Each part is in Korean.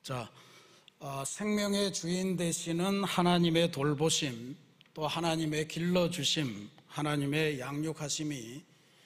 자, 생명의 주인 되시는 하나님의 돌보심, 또 하나님의 길러주심, 하나님의 양육하심이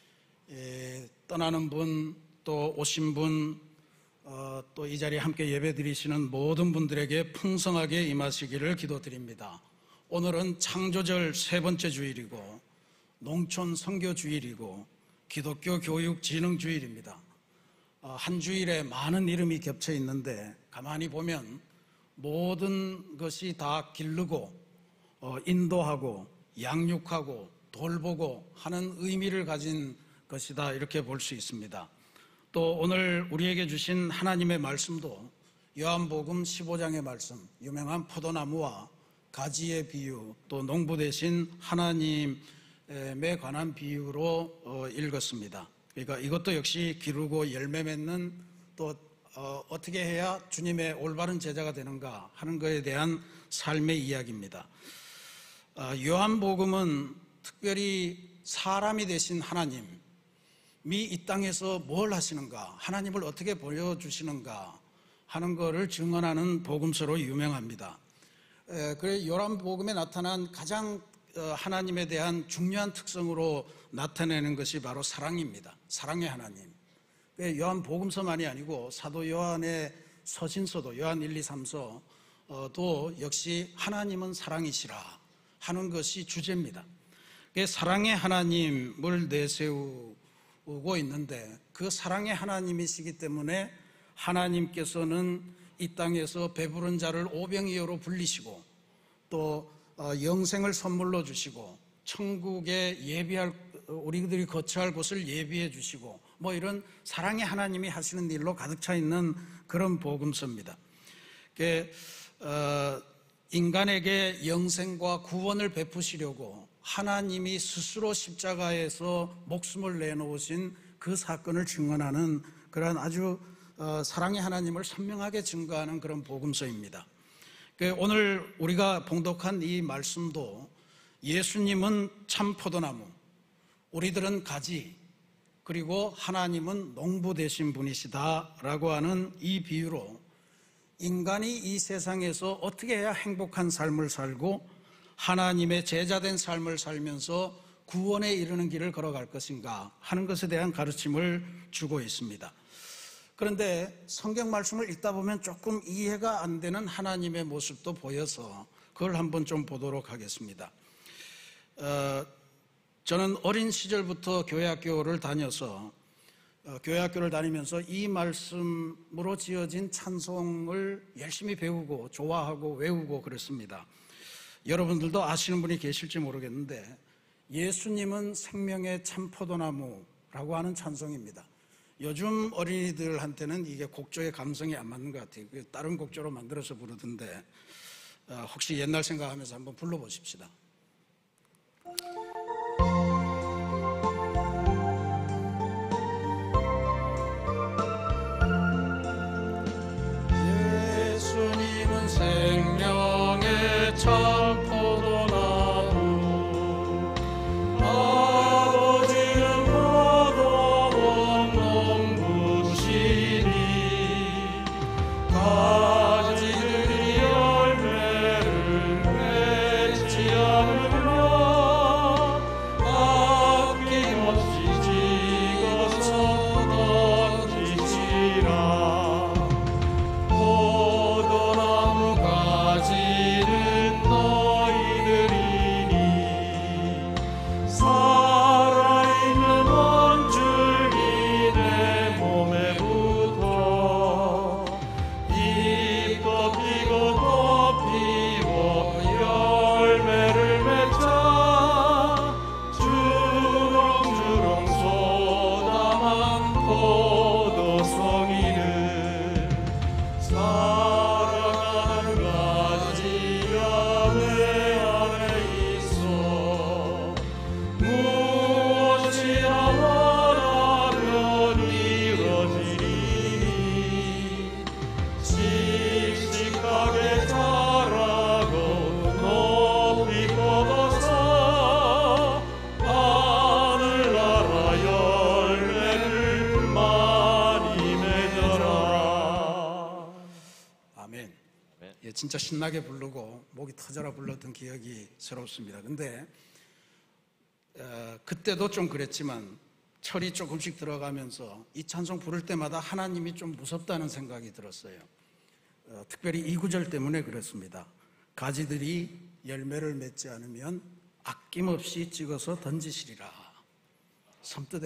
떠나는 분, 또 오신 분, 또 이 자리에 함께 예배드리시는 모든 분들에게 풍성하게 임하시기를 기도드립니다. 오늘은 창조절 세 번째 주일이고 농촌 선교 주일이고 기독교 교육 진흥 주일입니다. 한 주일에 많은 이름이 겹쳐 있는데 가만히 보면 모든 것이 다 기르고 인도하고 양육하고 돌보고 하는 의미를 가진 것이다, 이렇게 볼 수 있습니다. 또 오늘 우리에게 주신 하나님의 말씀도 요한복음 15장의 말씀, 유명한 포도나무와 가지의 비유, 또 농부 되신 하나님에 관한 비유로 읽었습니다. 그러니까 이것도 역시 기르고 열매 맺는, 또 어떻게 해야 주님의 올바른 제자가 되는가 하는 것에 대한 삶의 이야기입니다. 요한복음은 특별히 사람이 되신 하나님이 이 땅에서 뭘 하시는가, 하나님을 어떻게 보여주시는가 하는 것을 증언하는 복음서로 유명합니다. 그래서 요한복음에 나타난 가장 하나님에 대한 중요한 특성으로 나타내는 것이 바로 사랑입니다. 사랑의 하나님. 요한복음서만이 아니고 사도 요한의 서신서도 요한 1, 2, 3서도 역시 하나님은 사랑이시라 하는 것이 주제입니다. 사랑의 하나님을 내세우고 있는데, 그 사랑의 하나님이시기 때문에 하나님께서는 이 땅에서 배부른 자를 오병이어로 불리시고, 또 영생을 선물로 주시고, 천국에 예비할, 우리들이 거처할 곳을 예비해 주시고, 뭐 이런 사랑의 하나님이 하시는 일로 가득 차 있는 그런 복음서입니다. 인간에게 영생과 구원을 베푸시려고 하나님이 스스로 십자가에서 목숨을 내놓으신 그 사건을 증언하는 그런 아주 사랑의 하나님을 선명하게 증거하는 그런 복음서입니다. 오늘 우리가 봉독한 이 말씀도 예수님은 참 포도나무, 우리들은 가지, 그리고 하나님은 농부 되신 분이시다라고 하는 이 비유로 인간이 이 세상에서 어떻게 해야 행복한 삶을 살고 하나님의 제자된 삶을 살면서 구원에 이르는 길을 걸어갈 것인가 하는 것에 대한 가르침을 주고 있습니다. 그런데 성경 말씀을 읽다 보면 조금 이해가 안 되는 하나님의 모습도 보여서 그걸 한번 좀 보도록 하겠습니다. 저는 어린 시절부터 교회학교를 다녀서 교회학교를 다니면서 이 말씀으로 지어진 찬송을 열심히 배우고 좋아하고 외우고 그랬습니다. 여러분들도 아시는 분이 계실지 모르겠는데, 예수님은 생명의 참 포도나무라고 하는 찬송입니다. 요즘 어린이들한테는 이게 곡조의 감성이 안 맞는 것 같아요. 다른 곡조로 만들어서 부르던데, 혹시 옛날 생각하면서 한번 불러보십시다. 예수님은 생명의 참 포도나무, 아버지는 포도원 농부시니 가지들이 열매를 맺지 않으면 아낌없이 찍어서 던지시라. 포도나무 가지는 너희들이니 살아있는 원줄기 내 몸에 붙어 잎도 피고 또 피워 열매를 맺자. 주렁주렁 쏟아만 포도송이는 사랑하는 가지가 내 안에 있어 무엇이나 원하면 이루어지리. 씩씩하게 자라고 높이 뻗어서 하늘나라 열매를 많이 맺어라. 예, 진짜 신나게 부르고 목이 터져라 불렀던 기억이 새롭습니다. 근데 그때도 좀 그랬지만 철이 조금씩 들어가면서 이 찬송 부를 때마다 하나님이 좀 무섭다는 생각이 들었어요. 특별히 이 구절 때문에 그렇습니다. 가지들이 열매를 맺지 않으면 아낌없이 찍어서 던지시리라. 섬뜩해.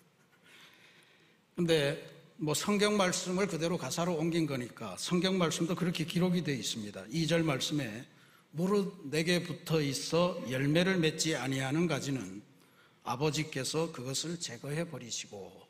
근데 뭐 성경 말씀을 그대로 가사로 옮긴 거니까 성경 말씀도 그렇게 기록이 되어 있습니다. 2절 말씀에 무릇 내게 붙어 있어 열매를 맺지 아니하는 가지는 아버지께서 그것을 제거해 버리시고.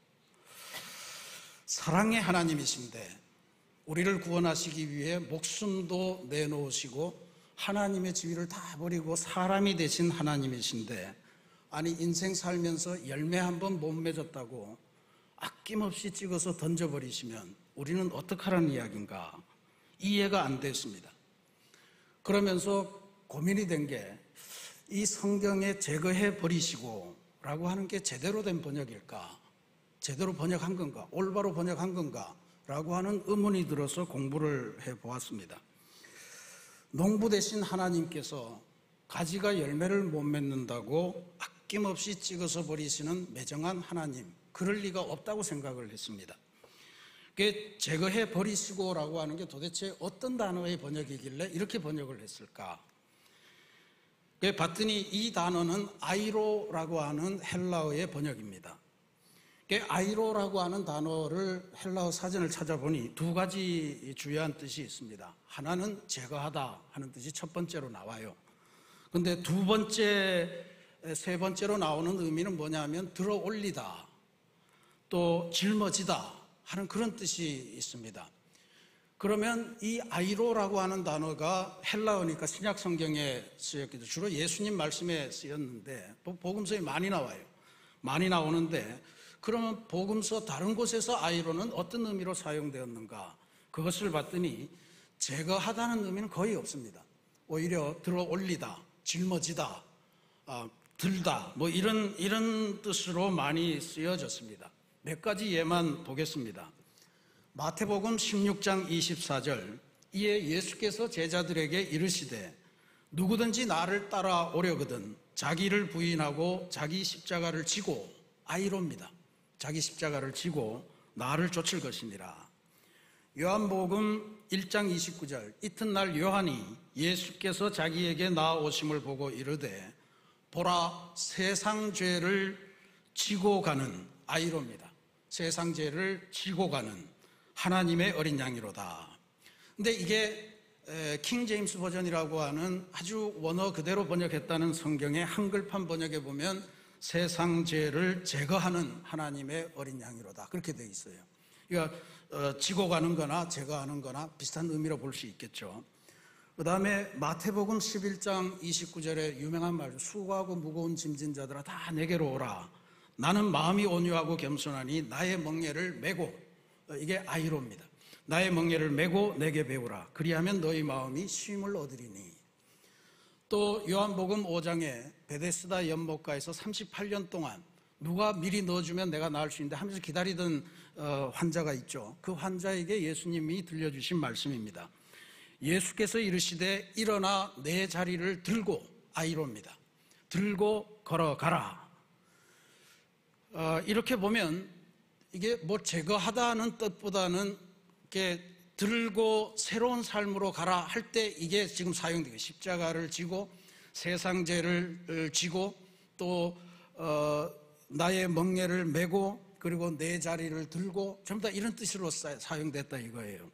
사랑의 하나님이신데 우리를 구원하시기 위해 목숨도 내놓으시고 하나님의 지위를 다 버리고 사람이 되신 하나님이신데, 아니 인생 살면서 열매 한 번 못 맺었다고 아낌없이 찍어서 던져버리시면 우리는 어떡하라는 이야기인가 이해가 안 됐습니다. 그러면서 고민이 된 게, 이 성경에 제거해 버리시고 라고 하는 게 제대로 된 번역일까, 제대로 번역한 건가, 올바로 번역한 건가 라고 하는 의문이 들어서 공부를 해보았습니다. 농부 되신 하나님께서 가지가 열매를 못 맺는다고 아낌없이 찍어서 버리시는 매정한 하나님, 그럴 리가 없다고 생각을 했습니다. 제거해 버리시고라고 하는 게 도대체 어떤 단어의 번역이길래 이렇게 번역을 했을까? 봤더니 이 단어는 아이로라고 하는 헬라어의 번역입니다. 아이로라고 하는 단어를 헬라어 사전을 찾아보니 두 가지 주요한 뜻이 있습니다. 하나는 제거하다 하는 뜻이 첫 번째로 나와요. 근데 두 번째, 세 번째로 나오는 의미는 뭐냐면 들어 올리다, 또 짊어지다 하는 그런 뜻이 있습니다. 그러면 이 아이로라고 하는 단어가 헬라어니까 신약 성경에 쓰였기도, 주로 예수님 말씀에 쓰였는데 복음서에 많이 나와요. 많이 나오는데, 그러면 복음서 다른 곳에서 아이로는 어떤 의미로 사용되었는가? 그것을 봤더니 제거하다는 의미는 거의 없습니다. 오히려 들어 올리다, 짊어지다, 들다, 뭐 이런 뜻으로 많이 쓰여졌습니다. 몇 가지 예만 보겠습니다. 마태복음 16장 24절, 이에 예수께서 제자들에게 이르시되 누구든지 나를 따라오려거든 자기를 부인하고 자기 십자가를 지고, 아이로입니다. 자기 십자가를 지고 나를 쫓을 것이니라. 요한복음 1장 29절, 이튿날 요한이 예수께서 자기에게 나아오심을 보고 이르되 보라 세상 죄를 지고 가는, 아이로입니다. 세상 죄를 지고 가는 하나님의 어린 양이로다. 근데 이게 킹 제임스 버전이라고 하는 아주 원어 그대로 번역했다는 성경의 한글판 번역에 보면 세상 죄를 제거하는 하나님의 어린 양이로다, 그렇게 되어 있어요. 그러니까 지고 가는 거나 제거하는 거나 비슷한 의미로 볼 수 있겠죠. 그 다음에 마태복음 11장 29절에 유명한 말, 수고하고 무거운 짐진 자들아 다 내게로 오라. 나는 마음이 온유하고 겸손하니 나의 멍에를 메고, 이게 아이로입니다. 나의 멍에를 메고 내게 배우라. 그리하면 너희 마음이 쉼을 얻으리니. 또 요한복음 5장에 베데스다 연못가에서 38년 동안 누가 미리 넣어주면 내가 나을 수 있는데 하면서 기다리던 환자가 있죠. 그 환자에게 예수님이 들려주신 말씀입니다. 예수께서 이르시되 일어나 내 자리를 들고, 아이로입니다. 들고 걸어가라. 이렇게 보면 이게 뭐 제거하다는 뜻보다는 이렇게 들고 새로운 삶으로 가라 할 때 이게 지금 사용되고, 십자가를 지고 세상 죄를 지고 또 나의 멍에를 메고 그리고 내 자리를 들고, 전부 다 이런 뜻으로 사용됐다 이거예요.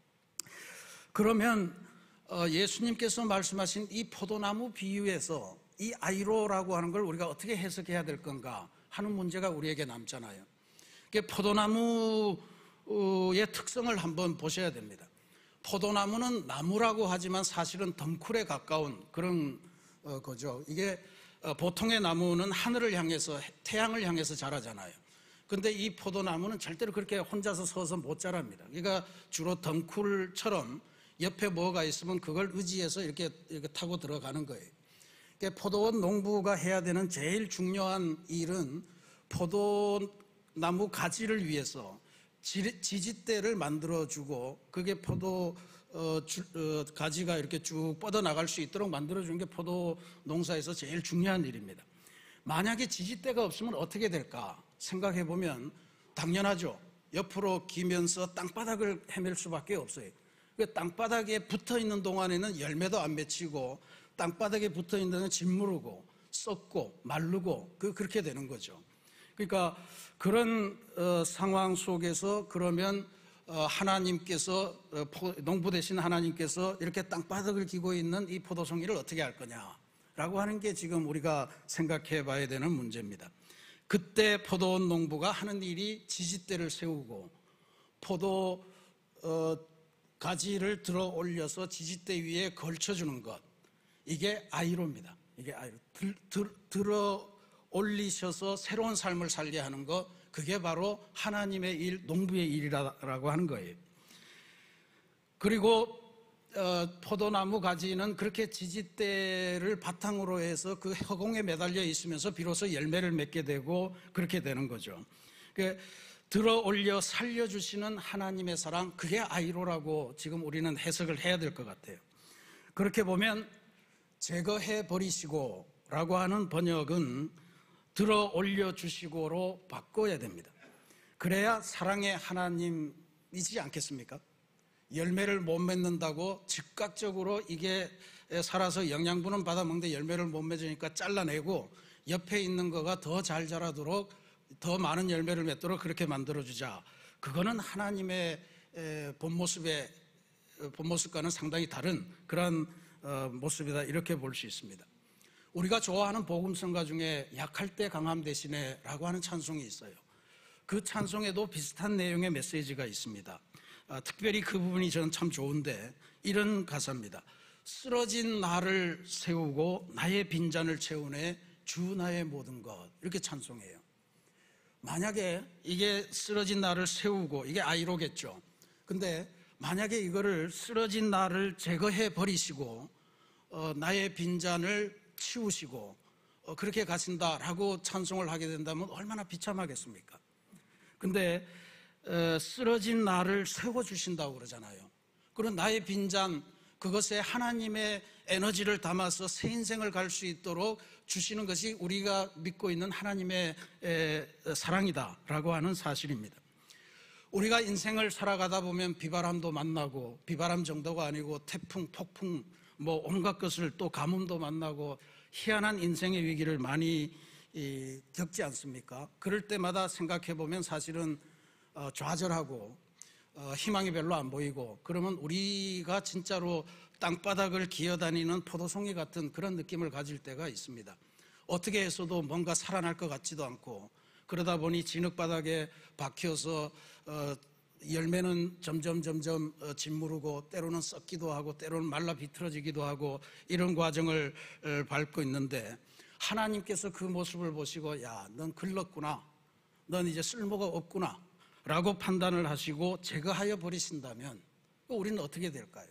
그러면 예수님께서 말씀하신 이 포도나무 비유에서 이 아이로라고 하는 걸 우리가 어떻게 해석해야 될 건가 하는 문제가 우리에게 남잖아요. 포도나무의 특성을 한번 보셔야 됩니다. 포도나무는 나무라고 하지만 사실은 덩쿨에 가까운 그런 거죠. 이게 보통의 나무는 하늘을 향해서, 태양을 향해서 자라잖아요. 근데 이 포도나무는 절대로 그렇게 혼자서 서서 못 자랍니다. 그러니까 주로 덩쿨처럼 옆에 뭐가 있으면 그걸 의지해서 이렇게 타고 들어가는 거예요. 그러니까 포도원 농부가 해야 되는 제일 중요한 일은 포도나무 가지를 위해서 지지대를 만들어주고, 그게 포도 가지가 이렇게 쭉 뻗어나갈 수 있도록 만들어주는 게 포도 농사에서 제일 중요한 일입니다. 만약에 지지대가 없으면 어떻게 될까 생각해 보면 당연하죠. 옆으로 기면서 땅바닥을 헤맬 수밖에 없어요. 그 땅바닥에 붙어 있는 동안에는 열매도 안 맺히고 땅바닥에 붙어 있는 데는 짓무르고 썩고 마르고 그렇게 되는 거죠. 그러니까 그런 상황 속에서 그러면 하나님께서 농부 되신 하나님께서 이렇게 땅바닥을 기고 있는 이 포도송이를 어떻게 할 거냐라고 하는 게 지금 우리가 생각해 봐야 되는 문제입니다. 그때 포도원 농부가 하는 일이 지지대를 세우고 포도 가지를 들어 올려서 지지대 위에 걸쳐주는 것, 이게 아이로입니다. 이게 아이로. 들어 올리셔서 새로운 삶을 살게 하는 것, 그게 바로 하나님의 일, 농부의 일이라고 하는 거예요. 그리고 포도나무 가지는 그렇게 지지대를 바탕으로 해서 그 허공에 매달려 있으면서 비로소 열매를 맺게 되고 그렇게 되는 거죠. 들어 올려 살려주시는 하나님의 사랑, 그게 아이로라고 지금 우리는 해석을 해야 될 것 같아요. 그렇게 보면 제거해 버리시고 라고 하는 번역은 들어 올려 주시고로 바꿔야 됩니다. 그래야 사랑의 하나님이지 않겠습니까? 열매를 못 맺는다고 즉각적으로 이게 살아서 영양분은 받아먹는데 열매를 못 맺으니까 잘라내고 옆에 있는 거가 더 잘 자라도록 더 많은 열매를 맺도록 그렇게 만들어주자. 그거는 하나님의 본 모습과는 상당히 다른 그런 모습이다, 이렇게 볼 수 있습니다. 우리가 좋아하는 복음성가 중에 약할 때 강함 대신에 라고 하는 찬송이 있어요. 그 찬송에도 비슷한 내용의 메시지가 있습니다. 특별히 그 부분이 저는 참 좋은데 이런 가사입니다. 쓰러진 나를 세우고 나의 빈잔을 채우네 주 나의 모든 것, 이렇게 찬송해요. 만약에 이게 쓰러진 나를 세우고, 이게 아이로겠죠. 근데 만약에 이거를 쓰러진 나를 제거해 버리시고 나의 빈잔을 치우시고 그렇게 가신다라고 찬송을 하게 된다면 얼마나 비참하겠습니까? 근데 쓰러진 나를 세워주신다고 그러잖아요. 그런 나의 빈잔, 그것에 하나님의 에너지를 담아서 새 인생을 갈 수 있도록 주시는 것이 우리가 믿고 있는 하나님의 사랑이다라고 하는 사실입니다. 우리가 인생을 살아가다 보면 비바람도 만나고, 비바람 정도가 아니고 태풍, 폭풍, 뭐 온갖 것을, 또 가뭄도 만나고 희한한 인생의 위기를 많이 겪지 않습니까? 그럴 때마다 생각해 보면 사실은 좌절하고 희망이 별로 안 보이고, 그러면 우리가 진짜로 땅바닥을 기어다니는 포도송이 같은 그런 느낌을 가질 때가 있습니다. 어떻게 해서도 뭔가 살아날 것 같지도 않고, 그러다 보니 진흙바닥에 박혀서 열매는 점점 짓무르고 때로는 썩기도 하고 때로는 말라 비틀어지기도 하고 이런 과정을 밟고 있는데, 하나님께서 그 모습을 보시고 야, 넌 글렀구나, 넌 이제 쓸모가 없구나 라고 판단을 하시고 제거하여 버리신다면 우리는 어떻게 될까요?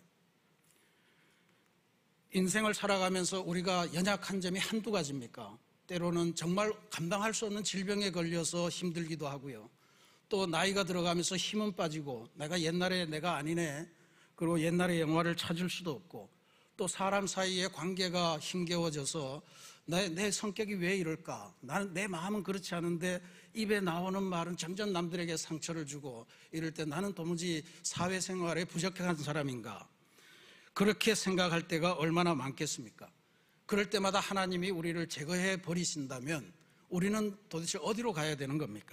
인생을 살아가면서 우리가 연약한 점이 한두 가지입니까? 때로는 정말 감당할 수 없는 질병에 걸려서 힘들기도 하고요. 또 나이가 들어가면서 힘은 빠지고 내가 옛날에 내가 아니네, 그리고 옛날의 영화를 찾을 수도 없고, 또 사람 사이의 관계가 힘겨워져서 내 성격이 왜 이럴까? 내 마음은 그렇지 않은데 입에 나오는 말은 점점 남들에게 상처를 주고, 이럴 때 나는 도무지 사회생활에 부적합한 사람인가? 그렇게 생각할 때가 얼마나 많겠습니까? 그럴 때마다 하나님이 우리를 제거해 버리신다면 우리는 도대체 어디로 가야 되는 겁니까?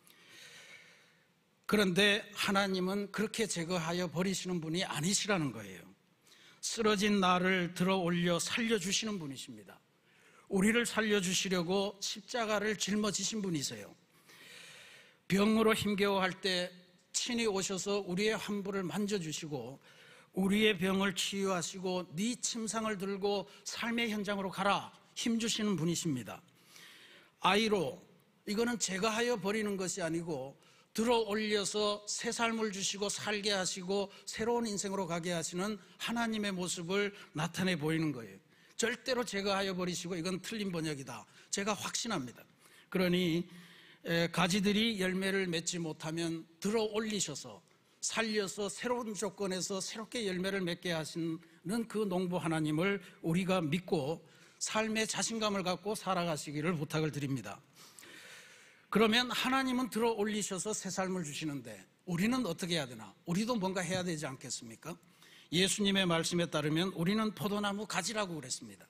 그런데 하나님은 그렇게 제거하여 버리시는 분이 아니시라는 거예요. 쓰러진 나를 들어 올려 살려주시는 분이십니다. 우리를 살려주시려고 십자가를 짊어지신 분이세요. 병으로 힘겨워할 때 친히 오셔서 우리의 환부를 만져주시고 우리의 병을 치유하시고 네 침상을 들고 삶의 현장으로 가라 힘주시는 분이십니다. 아이로, 이거는 제거하여 버리는 것이 아니고 들어 올려서 새 삶을 주시고 살게 하시고 새로운 인생으로 가게 하시는 하나님의 모습을 나타내 보이는 거예요. 절대로 제거하여 버리시고 이건 틀린 번역이다, 제가 확신합니다. 그러니 가지들이 열매를 맺지 못하면 들어 올리셔서 살려서 새로운 조건에서 새롭게 열매를 맺게 하시는 그 농부 하나님을 우리가 믿고 삶의 자신감을 갖고 살아가시기를 부탁을 드립니다. 그러면 하나님은 들어 올리셔서 새 삶을 주시는데 우리는 어떻게 해야 되나? 우리도 뭔가 해야 되지 않겠습니까? 예수님의 말씀에 따르면 우리는 포도나무 가지라고 그랬습니다.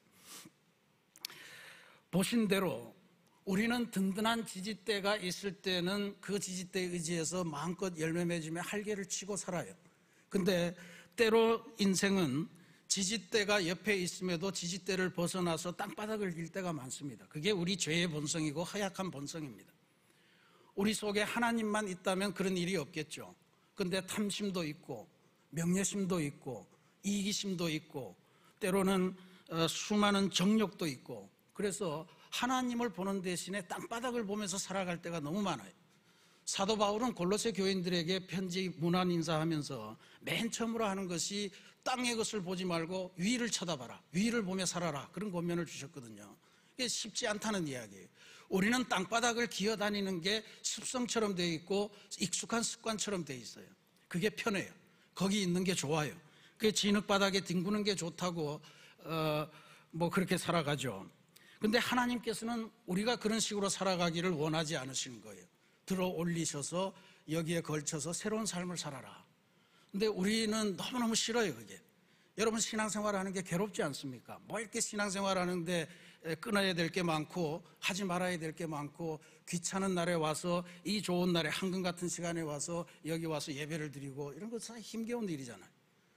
보신 대로 우리는 든든한 지지대가 있을 때는 그 지지대에 의지해서 마음껏 열매 맺으며 활개를 치고 살아요. 근데 때로 인생은 지지대가 옆에 있음에도 지지대를 벗어나서 땅바닥을 길 때가 많습니다. 그게 우리 죄의 본성이고 허약한 본성입니다. 우리 속에 하나님만 있다면 그런 일이 없겠죠. 근데 탐심도 있고 명예심도 있고 이기심도 있고 때로는 수많은 정욕도 있고, 그래서 하나님을 보는 대신에 땅바닥을 보면서 살아갈 때가 너무 많아요. 사도 바울은 골로새 교인들에게 편지 문안 인사하면서 맨 처음으로 하는 것이 땅의 것을 보지 말고 위를 쳐다봐라, 위를 보며 살아라, 그런 권면을 주셨거든요. 이게 쉽지 않다는 이야기예요. 우리는 땅바닥을 기어다니는 게 습성처럼 되어 있고 익숙한 습관처럼 되어 있어요. 그게 편해요. 거기 있는 게 좋아요. 그 진흙바닥에 뒹구는 게 좋다고 뭐 그렇게 살아가죠. 근데 하나님께서는 우리가 그런 식으로 살아가기를 원하지 않으시는 거예요. 들어 올리셔서 여기에 걸쳐서 새로운 삶을 살아라. 근데 우리는 너무너무 싫어요, 그게. 여러분, 신앙생활 하는 게 괴롭지 않습니까? 뭐 이렇게 신앙생활 하는데 끊어야 될 게 많고 하지 말아야 될 게 많고 귀찮은 날에 와서 이 좋은 날에 황금 같은 시간에 와서 여기 와서 예배를 드리고 이런 거 참 힘겨운 일이잖아요.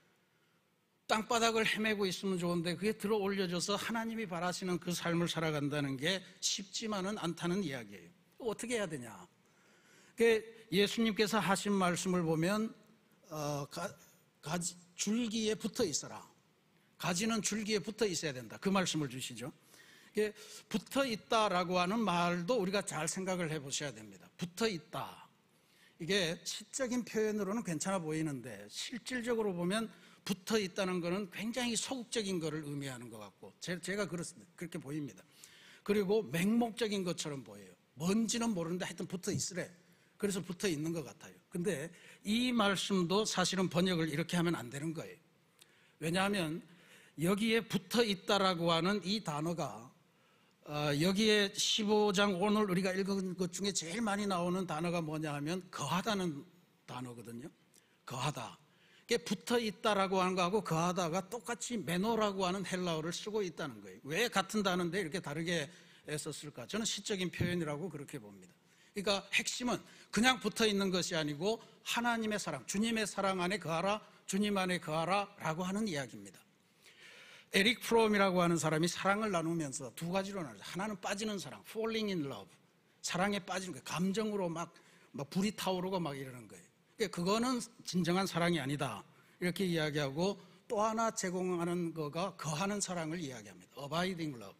땅바닥을 헤매고 있으면 좋은데 그게 들어 올려져서 하나님이 바라시는 그 삶을 살아간다는 게 쉽지만은 않다는 이야기예요. 어떻게 해야 되냐? 예수님께서 하신 말씀을 보면 줄기에 붙어 있어라. 가지는 줄기에 붙어 있어야 된다. 그 말씀을 주시죠. 붙어 있다라고 하는 말도 우리가 잘 생각을 해보셔야 됩니다. 붙어 있다. 이게 시적인 표현으로는 괜찮아 보이는데 실질적으로 보면 붙어 있다는 것은 굉장히 소극적인 것을 의미하는 것 같고 제가 그렇게 보입니다. 그리고 맹목적인 것처럼 보여요. 뭔지는 모르는데 하여튼 붙어 있으래. 그래서 붙어 있는 것 같아요. 근데 이 말씀도 사실은 번역을 이렇게 하면 안 되는 거예요. 왜냐하면 여기에 붙어 있다라고 하는 이 단어가 여기에 15장 오늘 우리가 읽은 것 중에 제일 많이 나오는 단어가 뭐냐 하면 거하다는 단어거든요. 거하다. 붙어 있다라고 하는 거하고 거하다가 똑같이 메노라고 하는 헬라어를 쓰고 있다는 거예요. 왜 같은 단어인데 이렇게 다르게 썼을까? 저는 시적인 표현이라고 그렇게 봅니다. 그러니까 핵심은 그냥 붙어 있는 것이 아니고 하나님의 사랑, 주님의 사랑 안에 거하라, 주님 안에 거하라 라고 하는 이야기입니다. 에릭 프롬이라고 하는 사람이 사랑을 나누면서 두 가지로 나눠요. 하나는 빠지는 사랑, falling in love, 사랑에 빠지는 거예요. 감정으로 막 불이 타오르고 막 이러는 거예요. 그거는 진정한 사랑이 아니다 이렇게 이야기하고, 또 하나 제공하는 거가 거하는 사랑을 이야기합니다. abiding love.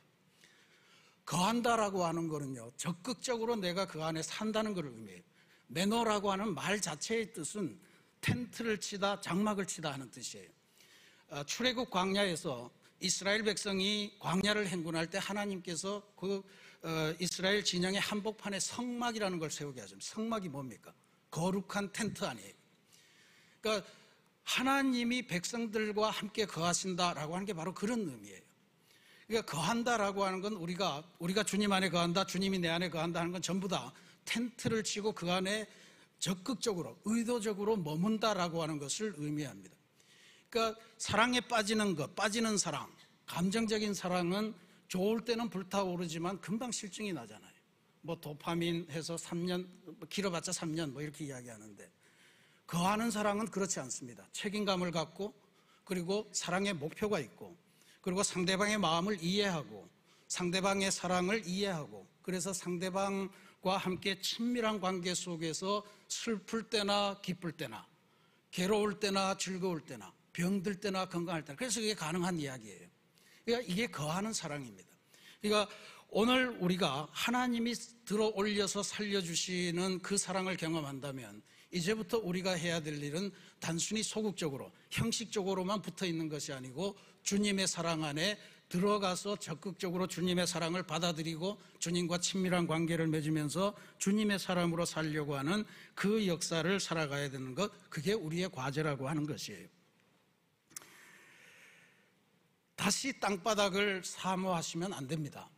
거한다라고 하는 거는요, 적극적으로 내가 그 안에 산다는 것을 의미해요. 매너라고 하는 말 자체의 뜻은 텐트를 치다, 장막을 치다 하는 뜻이에요. 출애굽 광야에서 이스라엘 백성이 광야를 행군할 때 하나님께서 그 이스라엘 진영의 한복판에 성막이라는 걸 세우게 하죠. 성막이 뭡니까? 거룩한 텐트 아니에요. 그러니까 하나님이 백성들과 함께 거하신다라고 하는 게 바로 그런 의미예요. 그러니까 거한다라고 하는 건 우리가 주님 안에 거한다, 주님이 내 안에 거한다 하는 건 전부 다 텐트를 치고 그 안에 적극적으로 의도적으로 머문다라고 하는 것을 의미합니다. 그러니까 사랑에 빠지는 것, 빠지는 사랑, 감정적인 사랑은 좋을 때는 불타오르지만 금방 실증이 나잖아요. 뭐 도파민 해서 3년, 길어봤자 3년 뭐 이렇게 이야기하는데, 거하는 사랑은 그렇지 않습니다. 책임감을 갖고, 그리고 사랑의 목표가 있고, 그리고 상대방의 마음을 이해하고 상대방의 사랑을 이해하고, 그래서 상대방과 함께 친밀한 관계 속에서 슬플 때나 기쁠 때나 괴로울 때나 즐거울 때나 병들 때나 건강할 때나, 그래서 이게 가능한 이야기예요. 그러니까 이게 거하는 사랑입니다. 그러니까 오늘 우리가 하나님이 들어 올려서 살려주시는 그 사랑을 경험한다면 이제부터 우리가 해야 될 일은 단순히 소극적으로 형식적으로만 붙어 있는 것이 아니고 주님의 사랑 안에 들어가서 적극적으로 주님의 사랑을 받아들이고 주님과 친밀한 관계를 맺으면서 주님의 사람으로 살려고 하는 그 역사를 살아가야 되는 것, 그게 우리의 과제라고 하는 것이에요. 다시 땅바닥을 사모하시면 안 됩니다.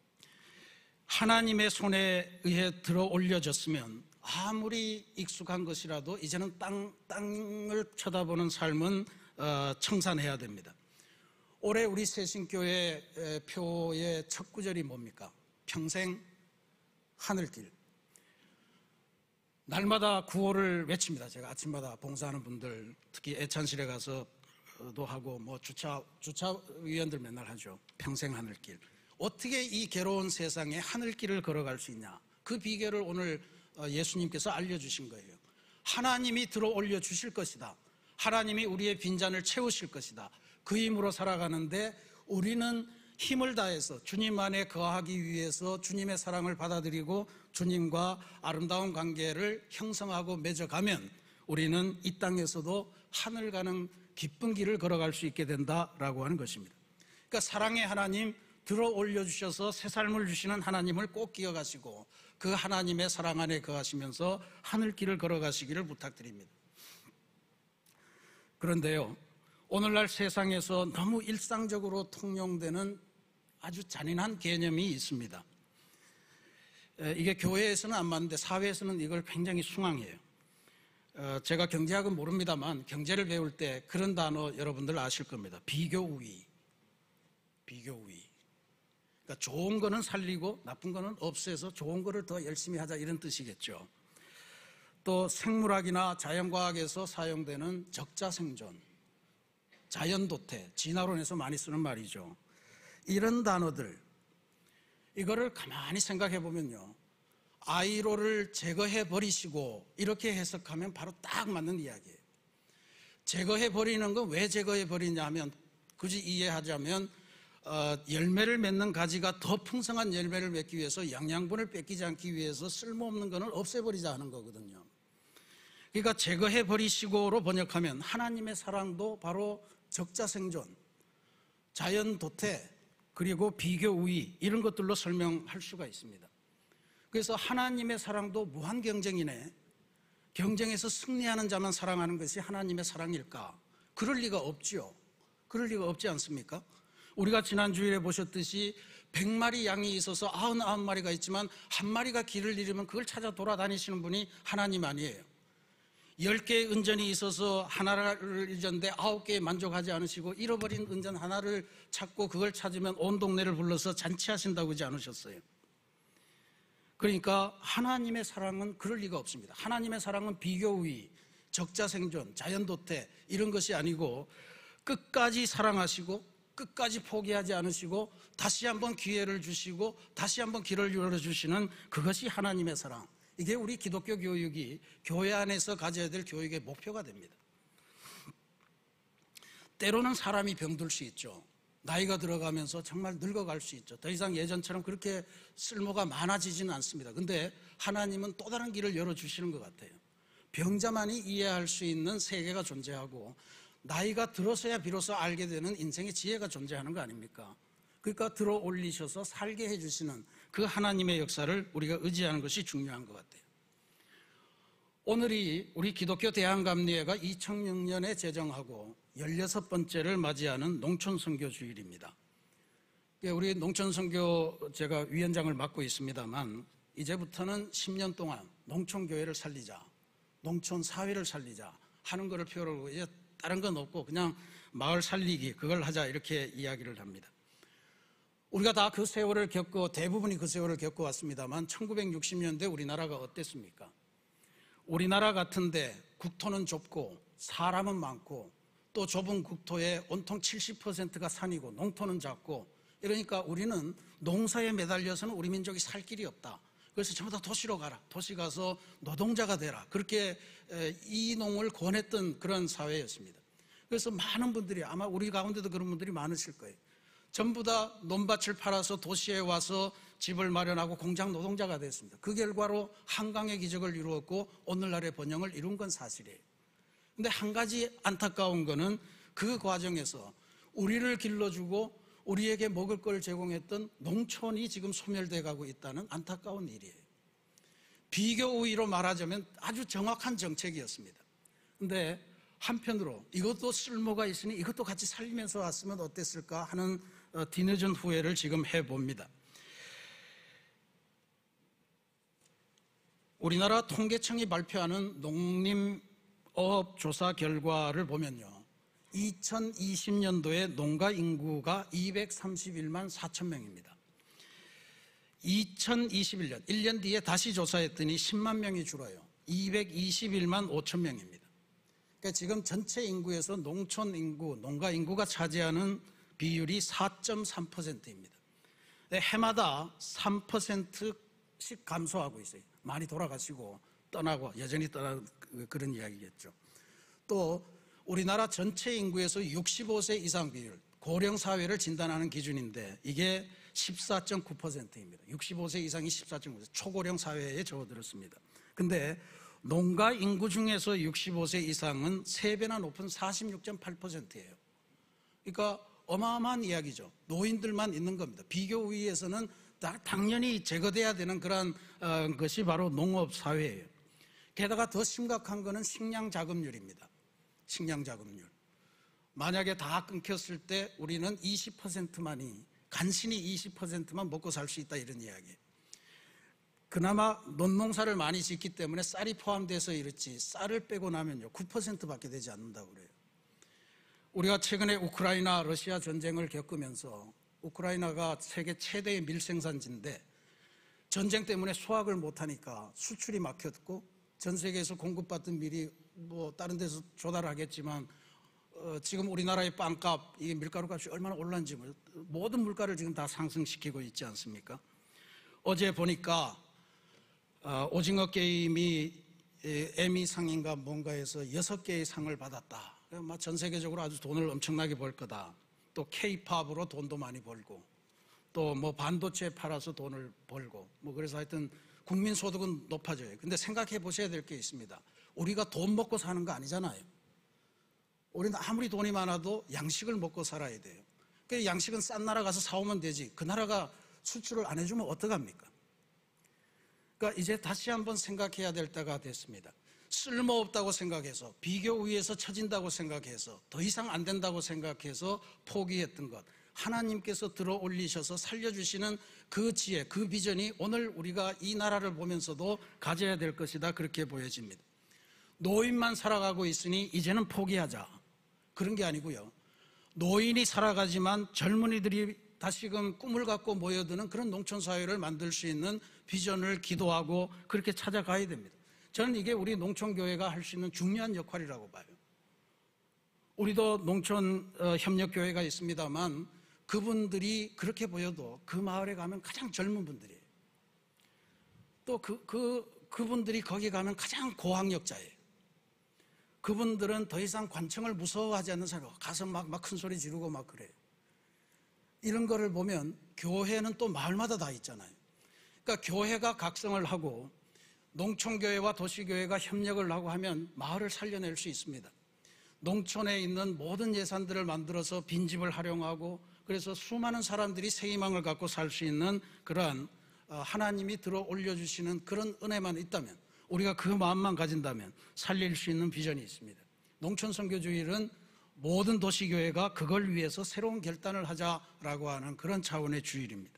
하나님의 손에 의해 들어 올려졌으면 아무리 익숙한 것이라도 이제는 땅을 쳐다보는 삶은 청산해야 됩니다. 올해 우리 새신교회 표의 첫 구절이 뭡니까? 평생 하늘길. 날마다 구호를 외칩니다. 제가 아침마다 봉사하는 분들, 특히 애찬실에 가서도 하고 주차위원들 맨날 하죠. 평생 하늘길. 어떻게 이 괴로운 세상에 하늘길을 걸어갈 수 있냐? 그 비결을 오늘 예수님께서 알려주신 거예요. 하나님이 들어 올려 주실 것이다. 하나님이 우리의 빈잔을 채우실 것이다. 그 힘으로 살아가는데 우리는 힘을 다해서 주님 안에 거하기 위해서 주님의 사랑을 받아들이고 주님과 아름다운 관계를 형성하고 맺어가면 우리는 이 땅에서도 하늘 가는 기쁜 길을 걸어갈 수 있게 된다라고 하는 것입니다. 그러니까 사랑의 하나님, 들어 올려주셔서 새 삶을 주시는 하나님을 꼭 기억하시고 그 하나님의 사랑 안에 거하시면서 하늘길을 걸어가시기를 부탁드립니다. 그런데요, 오늘날 세상에서 너무 일상적으로 통용되는 아주 잔인한 개념이 있습니다. 이게 교회에서는 안 맞는데 사회에서는 이걸 굉장히 숭앙해요. 제가 경제학은 모릅니다만 경제를 배울 때 그런 단어 여러분들 아실 겁니다. 비교우위. 비교우위. 그러니까 좋은 거는 살리고 나쁜 거는 없애서 좋은 거를 더 열심히 하자, 이런 뜻이겠죠. 또 생물학이나 자연과학에서 사용되는 적자생존, 자연도태, 진화론에서 많이 쓰는 말이죠. 이런 단어들, 이거를 가만히 생각해 보면요, 아이로를 제거해 버리시고 이렇게 해석하면 바로 딱 맞는 이야기예요. 제거해 버리는 건 왜 제거해 버리냐 하면, 굳이 이해하자면 열매를 맺는 가지가 더 풍성한 열매를 맺기 위해서 영양분을 뺏기지 않기 위해서 쓸모없는 거는 없애버리자 하는 거거든요. 그러니까 제거해 버리시고로 번역하면 하나님의 사랑도 바로 적자생존, 자연도태, 그리고 비교우위, 이런 것들로 설명할 수가 있습니다. 그래서 하나님의 사랑도 무한경쟁이네, 경쟁에서 승리하는 자만 사랑하는 것이 하나님의 사랑일까? 그럴 리가 없죠. 그럴 리가 없지 않습니까? 우리가 지난 주일에 보셨듯이 100마리 양이 있어서 99마리가 있지만 한 마리가 길을 잃으면 그걸 찾아 돌아다니시는 분이 하나님 아니에요. 10개의 은전이 있어서 하나를 잊었는데 9개에 만족하지 않으시고 잃어버린 은전 하나를 찾고 그걸 찾으면 온 동네를 불러서 잔치하신다고 하지 않으셨어요? 그러니까 하나님의 사랑은 그럴 리가 없습니다. 하나님의 사랑은 비교우위, 적자생존, 자연도태, 이런 것이 아니고 끝까지 사랑하시고 끝까지 포기하지 않으시고 다시 한번 기회를 주시고 다시 한번 길을 열어주시는 그것이 하나님의 사랑. 이게 우리 기독교 교육이 교회 안에서 가져야 될 교육의 목표가 됩니다. 때로는 사람이 병들 수 있죠. 나이가 들어가면서 정말 늙어갈 수 있죠. 더 이상 예전처럼 그렇게 쓸모가 많아지지는 않습니다. 근데 하나님은 또 다른 길을 열어주시는 것 같아요. 병자만이 이해할 수 있는 세계가 존재하고 나이가 들어서야 비로소 알게 되는 인생의 지혜가 존재하는 거 아닙니까? 그러니까 들어 올리셔서 살게 해주시는 그 하나님의 역사를 우리가 의지하는 것이 중요한 것 같아요. 오늘이 우리 기독교 대한감리회가 2006년에 제정하고 16번째를 맞이하는 농촌선교주일입니다. 우리 농촌선교 제가 위원장을 맡고 있습니다만 이제부터는 10년 동안 농촌교회를 살리자, 농촌사회를 살리자 하는 것을 표현하고 이제 다른 건 없고 그냥 마을 살리기, 그걸 하자, 이렇게 이야기를 합니다. 우리가 다 그 세월을 겪고 대부분이 그 세월을 겪고 왔습니다만 1960년대 우리나라가 어땠습니까? 우리나라 같은데 국토는 좁고 사람은 많고 또 좁은 국토에 온통 70%가 산이고 농토는 작고, 이러니까 우리는 농사에 매달려서는 우리 민족이 살 길이 없다. 그래서 전부 다 도시로 가라, 도시 가서 노동자가 되라, 그렇게 이농을 권했던 그런 사회였습니다. 그래서 많은 분들이, 아마 우리 가운데도 그런 분들이 많으실 거예요. 전부 다 논밭을 팔아서 도시에 와서 집을 마련하고 공장 노동자가 됐습니다. 그 결과로 한강의 기적을 이루었고 오늘날의 번영을 이룬 건 사실이에요. 근데 한 가지 안타까운 거는 그 과정에서 우리를 길러주고 우리에게 먹을 걸 제공했던 농촌이 지금 소멸돼 가고 있다는 안타까운 일이에요. 비교 우위로 말하자면 아주 정확한 정책이었습니다. 그런데 한편으로 이것도 쓸모가 있으니 이것도 같이 살리면서 왔으면 어땠을까 하는 뒤늦은 후회를 지금 해봅니다. 우리나라 통계청이 발표하는 농림어업 조사 결과를 보면요, 2020년도에 농가 인구가 231만 4천 명입니다. 2021년 1년 뒤에 다시 조사했더니 10만 명이 줄어요. 221만 5천 명입니다. 그러니까 지금 전체 인구에서 농촌 인구, 농가 인구가 차지하는 비율이 4.3%입니다. 해마다 3%씩 감소하고 있어요. 많이 돌아가시고 떠나고 여전히 떠나고 그런 이야기겠죠. 또 우리나라 전체 인구에서 65세 이상 비율, 고령 사회를 진단하는 기준인데 이게 14.9%입니다. 65세 이상이 14.9%, 초고령 사회에 접어들었습니다. 근데 농가 인구 중에서 65세 이상은 3배나 높은 46.8%예요. 그러니까 어마어마한 이야기죠. 노인들만 있는 겁니다. 비교 우위에서는 당연히 제거돼야 되는 그런 것이 바로 농업 사회예요. 게다가 더 심각한 것은 식량 자급률입니다. 식량 자급률. 만약에 다 끊겼을 때 우리는 20%만이, 간신히 20%만 먹고 살 수 있다, 이런 이야기예요. 그나마 논농사를 많이 짓기 때문에 쌀이 포함돼서 이렇지, 쌀을 빼고 나면요 9%밖에 되지 않는다고 그래요. 우리가 최근에 우크라이나 러시아 전쟁을 겪으면서, 우크라이나가 세계 최대의 밀생산지인데 전쟁 때문에 수확을 못하니까 수출이 막혔고, 전 세계에서 공급받던 밀이 뭐 다른 데서 조달하겠지만 지금 우리나라의 빵값, 이 밀가루 값이 얼마나 올랐는지, 모든 물가를 지금 다 상승시키고 있지 않습니까? 어제 보니까 오징어 게임이 에미상인가 뭔가에서 6개의 상을 받았다. 전 세계적으로 아주 돈을 엄청나게 벌 거다. 또 K-팝으로 돈도 많이 벌고, 또 뭐 반도체 팔아서 돈을 벌고, 뭐 그래서 하여튼 국민 소득은 높아져요. 근데 생각해 보셔야 될 게 있습니다. 우리가 돈 먹고 사는 거 아니잖아요. 우리는 아무리 돈이 많아도 양식을 먹고 살아야 돼요. 그 양식은 싼 나라 가서 사오면 되지, 그 나라가 수출을 안 해주면 어떡합니까? 그러니까 이제 다시 한번 생각해야 될 때가 됐습니다. 쓸모없다고 생각해서, 비교 우위에서 처진다고 생각해서, 더 이상 안 된다고 생각해서 포기했던 것, 하나님께서 들어 올리셔서 살려주시는 그 지혜, 그 비전이 오늘 우리가 이 나라를 보면서도 가져야 될 것이다, 그렇게 보여집니다. 노인만 살아가고 있으니 이제는 포기하자, 그런 게 아니고요, 노인이 살아가지만 젊은이들이 다시금 꿈을 갖고 모여드는 그런 농촌사회를 만들 수 있는 비전을 기도하고 그렇게 찾아가야 됩니다. 저는 이게 우리 농촌교회가 할 수 있는 중요한 역할이라고 봐요. 우리도 농촌협력교회가 있습니다만 그분들이 그렇게 보여도 그 마을에 가면 가장 젊은 분들이에요. 또 그분들이 거기 가면 가장 고학력자예요. 그분들은 더 이상 관청을 무서워하지 않는 사람이에요. 가서 막 큰 소리 지르고 막 그래요. 이런 거를 보면 교회는 또 마을마다 다 있잖아요. 그러니까 교회가 각성을 하고 농촌교회와 도시교회가 협력을 하고 하면 마을을 살려낼 수 있습니다. 농촌에 있는 모든 예산들을 만들어서 빈집을 활용하고, 그래서 수많은 사람들이 새 희망을 갖고 살 수 있는 그러한 하나님이 들어 올려주시는 그런 은혜만 있다면, 우리가 그 마음만 가진다면 살릴 수 있는 비전이 있습니다. 농촌선교주일은 모든 도시교회가 그걸 위해서 새로운 결단을 하자라고 하는 그런 차원의 주일입니다.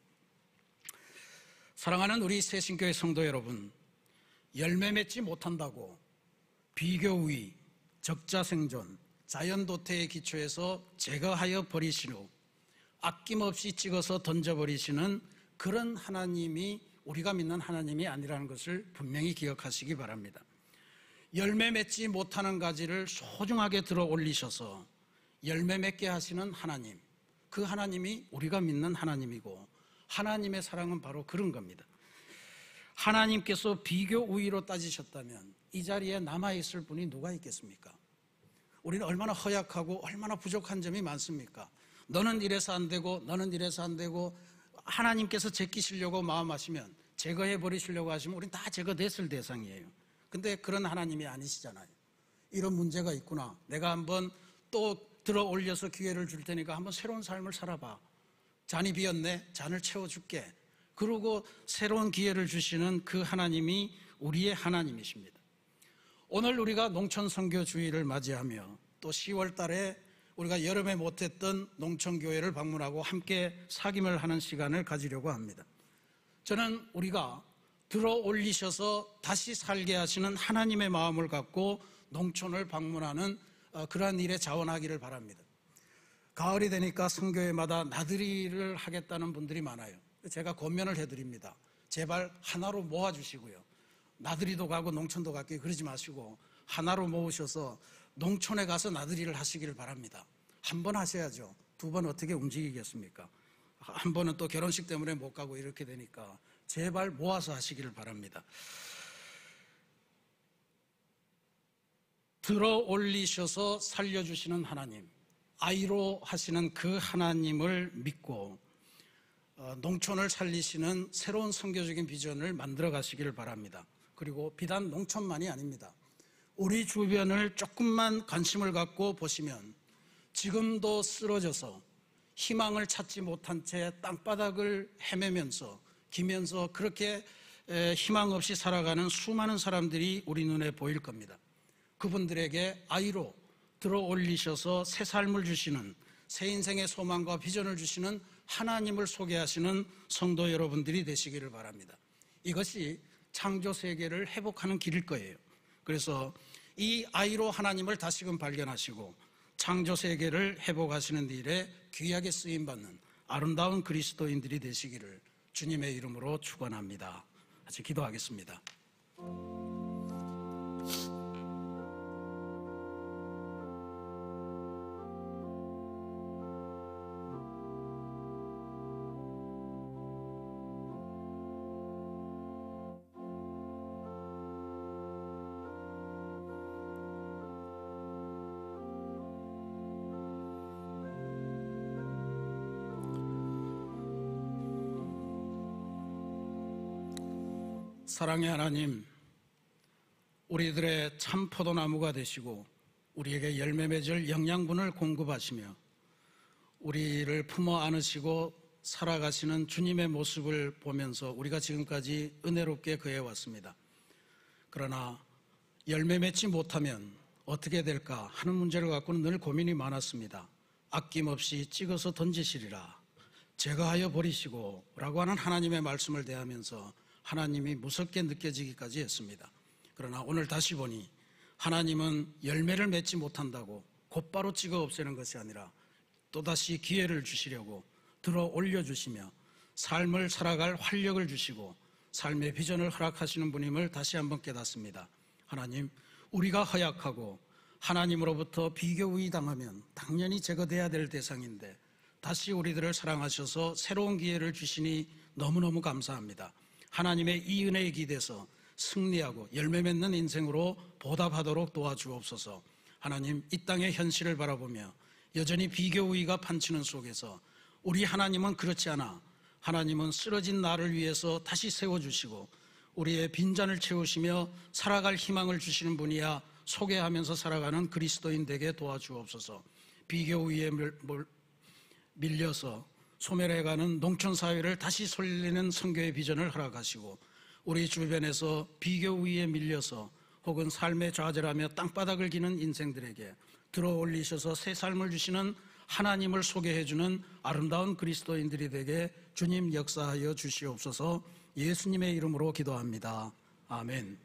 사랑하는 우리 새신교회 성도 여러분, 열매 맺지 못한다고 비교 우위, 적자 생존, 자연도태의 기초에서 제거하여 버리시고 아낌없이 찍어서 던져버리시는 그런 하나님이 우리가 믿는 하나님이 아니라는 것을 분명히 기억하시기 바랍니다. 열매 맺지 못하는 가지를 소중하게 들어 올리셔서 열매 맺게 하시는 하나님, 그 하나님이 우리가 믿는 하나님이고, 하나님의 사랑은 바로 그런 겁니다. 하나님께서 비교 우위로 따지셨다면 이 자리에 남아있을 분이 누가 있겠습니까? 우리는 얼마나 허약하고 얼마나 부족한 점이 많습니까? 너는 이래서 안 되고 너는 이래서 안 되고, 하나님께서 제끼시려고 마음하시면, 제거해 버리시려고 하시면 우리는 다 제거됐을 대상이에요. 근데 그런 하나님이 아니시잖아요. 이런 문제가 있구나, 내가 한번 또 들어 올려서 기회를 줄 테니까 한번 새로운 삶을 살아봐. 잔이 비었네, 잔을 채워줄게. 그러고 새로운 기회를 주시는 그 하나님이 우리의 하나님이십니다. 오늘 우리가 농촌선교주의를 맞이하며 또 10월 달에 우리가 여름에 못했던 농촌교회를 방문하고 함께 사귐을 하는 시간을 가지려고 합니다. 저는 우리가 들어 올리셔서 다시 살게 하시는 하나님의 마음을 갖고 농촌을 방문하는 그러한 일에 자원하기를 바랍니다. 가을이 되니까 선교회마다 나들이를 하겠다는 분들이 많아요. 제가 권면을 해드립니다. 제발 하나로 모아주시고요. 나들이도 가고 농촌도 가고 그러지 마시고 하나로 모으셔서 농촌에 가서 나들이를 하시기를 바랍니다. 한 번 하셔야죠. 두 번 어떻게 움직이겠습니까? 한 번은 또 결혼식 때문에 못 가고 이렇게 되니까 제발 모아서 하시기를 바랍니다. 들어 올리셔서 살려주시는 하나님, 아이로 하시는 그 하나님을 믿고 농촌을 살리시는 새로운 선교적인 비전을 만들어 가시기를 바랍니다. 그리고 비단 농촌만이 아닙니다. 우리 주변을 조금만 관심을 갖고 보시면 지금도 쓰러져서 희망을 찾지 못한 채 땅바닥을 헤매면서 기면서 그렇게 희망 없이 살아가는 수많은 사람들이 우리 눈에 보일 겁니다. 그분들에게 아이로 들어 올리셔서 새 삶을 주시는, 새 인생의 소망과 비전을 주시는 하나님을 소개하시는 성도 여러분들이 되시기를 바랍니다. 이것이 창조 세계를 회복하는 길일 거예요. 그래서 이 아이로 하나님을 다시금 발견하시고 창조 세계를 회복하시는 일에 귀하게 쓰임받는 아름다운 그리스도인들이 되시기를 주님의 이름으로 축원합니다. 같이 기도하겠습니다. 사랑의 하나님, 우리들의 참 포도나무가 되시고 우리에게 열매 맺을 영양분을 공급하시며 우리를 품어 안으시고 살아가시는 주님의 모습을 보면서 우리가 지금까지 은혜롭게 거해왔습니다. 그러나 열매 맺지 못하면 어떻게 될까 하는 문제를 갖고는 늘 고민이 많았습니다. 아낌없이 찍어서 던지시리라, 제거하여 버리시고 라고 하는 하나님의 말씀을 대하면서 하나님이 무섭게 느껴지기까지 했습니다. 그러나 오늘 다시 보니 하나님은 열매를 맺지 못한다고 곧바로 찍어 없애는 것이 아니라 또다시 기회를 주시려고 들어 올려주시며 삶을 살아갈 활력을 주시고 삶의 비전을 허락하시는 분임을 다시 한번 깨닫습니다. 하나님, 우리가 허약하고 하나님으로부터 비교의 당하면 당연히 제거돼야 될 대상인데 다시 우리들을 사랑하셔서 새로운 기회를 주시니 너무너무 감사합니다. 하나님의 이 은혜에 기대서 승리하고 열매 맺는 인생으로 보답하도록 도와주옵소서. 하나님, 이 땅의 현실을 바라보며 여전히 비교의가 판치는 속에서 우리 하나님은 그렇지 않아, 하나님은 쓰러진 나를 위해서 다시 세워주시고 우리의 빈잔을 채우시며 살아갈 희망을 주시는 분이야 소개하면서 살아가는 그리스도인 되게 도와주옵소서. 비교의에 밀려서 소멸해가는 농촌사회를 다시 살리는 선교의 비전을 허락하시고 우리 주변에서 비교의에 밀려서 혹은 삶의 좌절하며 땅바닥을 기는 인생들에게 들어 올리셔서 새 삶을 주시는 하나님을 소개해주는 아름다운 그리스도인들이 되게 주님 역사하여 주시옵소서. 예수님의 이름으로 기도합니다. 아멘.